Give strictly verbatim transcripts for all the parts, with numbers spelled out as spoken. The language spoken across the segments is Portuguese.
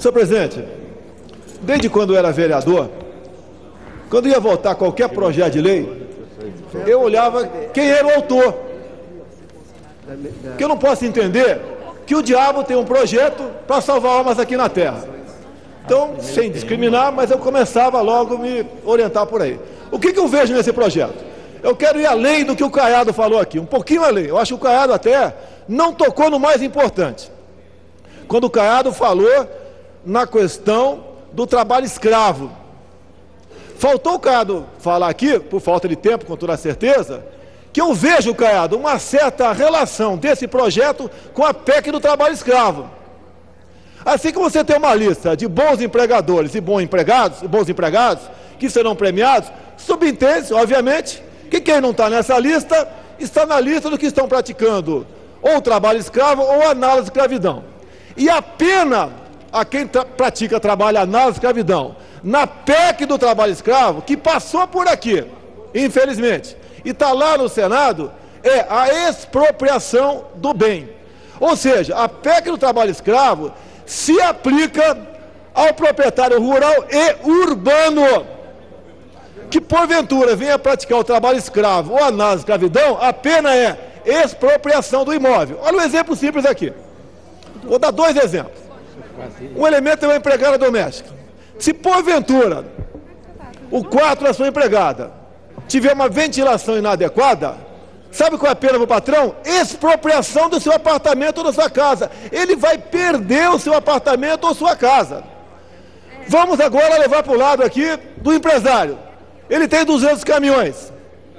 Senhor presidente, desde quando eu era vereador, quando ia votar qualquer projeto de lei, eu olhava quem era o autor. Porque eu não posso entender que o diabo tem um projeto para salvar almas aqui na terra. Então, sem discriminar, mas eu começava logo a me orientar por aí. O que, que eu vejo nesse projeto? Eu quero ir além do que o Caiado falou aqui, um pouquinho além. Eu acho que o Caiado até não tocou no mais importante. Quando o Caiado falou na questão do trabalho escravo. Faltou o Caiado falar aqui, por falta de tempo, com toda certeza, que eu vejo, Caiado, uma certa relação desse projeto com a P E C do trabalho escravo. Assim que você tem uma lista de bons empregadores e bons empregados, bons empregados que serão premiados, subentende, obviamente, que quem não está nessa lista está na lista dos que estão praticando ou trabalho escravo ou análogo de escravidão. E a pena a quem tra pratica trabalho análogo de escravidão na P E C do trabalho escravo, que passou por aqui, infelizmente, e está lá no Senado, é a expropriação do bem. Ou seja, a P E C do trabalho escravo se aplica ao proprietário rural e urbano, que porventura venha praticar o trabalho escravo ou análogo de escravidão, a pena é expropriação do imóvel. Olha um exemplo simples aqui. Vou dar dois exemplos. Um elemento é uma empregada doméstica. Se porventura o quarto da sua empregada tiver uma ventilação inadequada, sabe qual é a pena para o patrão? Expropriação do seu apartamento ou da sua casa. Ele vai perder o seu apartamento ou sua casa. Vamos agora levar para o lado aqui do empresário. Ele tem duzentos caminhões.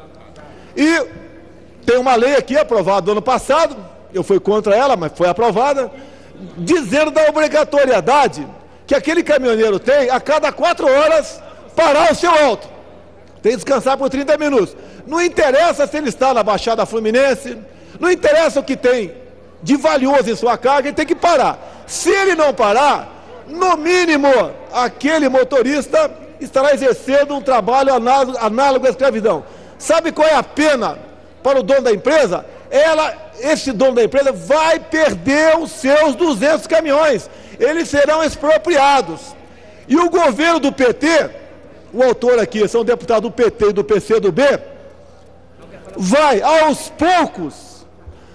E tem uma lei aqui aprovada no ano passado, eu fui contra ela, mas foi aprovada, dizendo da obrigatoriedade que aquele caminhoneiro tem a cada quatro horas parar o seu auto. Tem que descansar por trinta minutos. Não interessa se ele está na Baixada Fluminense, não interessa o que tem de valioso em sua carga, ele tem que parar. Se ele não parar, no mínimo, aquele motorista estará exercendo um trabalho análogo, análogo à escravidão. Sabe qual é a pena para o dono da empresa? Ela, esse dono da empresa vai perder os seus duzentos caminhões. Eles serão expropriados. E o governo do P T, o autor aqui são deputados do P T e do P C do B, vai aos poucos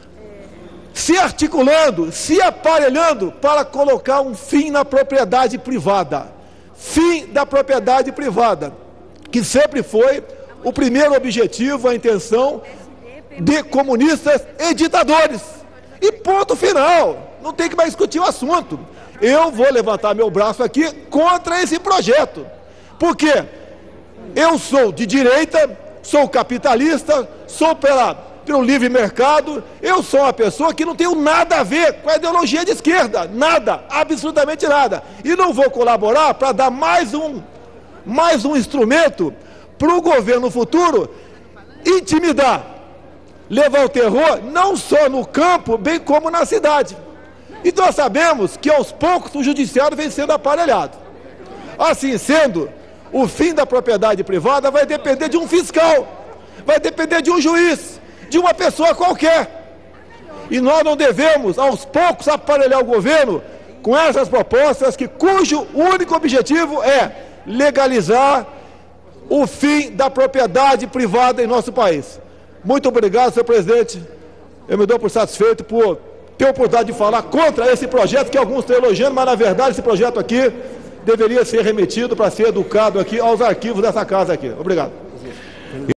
se articulando, se aparelhando para colocar um fim na propriedade privada. Fim da propriedade privada, que sempre foi o primeiro objetivo, a intenção de comunistas e ditadores. E ponto final, não tem que mais discutir o assunto. Eu vou levantar meu braço aqui contra esse projeto, porque eu sou de direita, sou capitalista, sou pela, pelo livre mercado, eu sou uma pessoa que não tenho nada a ver com a ideologia de esquerda, nada, absolutamente nada, e não vou colaborar para dar mais um, mais um instrumento para o governo futuro intimidar, levar o terror não só no campo, bem como na cidade. E nós sabemos que aos poucos o judiciário vem sendo aparelhado. Assim sendo, o fim da propriedade privada vai depender de um fiscal, vai depender de um juiz, de uma pessoa qualquer. E nós não devemos, aos poucos, aparelhar o governo com essas propostas que, cujo único objetivo é legalizar o fim da propriedade privada em nosso país. Muito obrigado, senhor presidente. Eu me dou por satisfeito por ter a oportunidade de falar contra esse projeto que alguns estão elogiando, mas na verdade esse projeto aqui deveria ser remetido para ser educado aqui aos arquivos dessa casa aqui. Obrigado.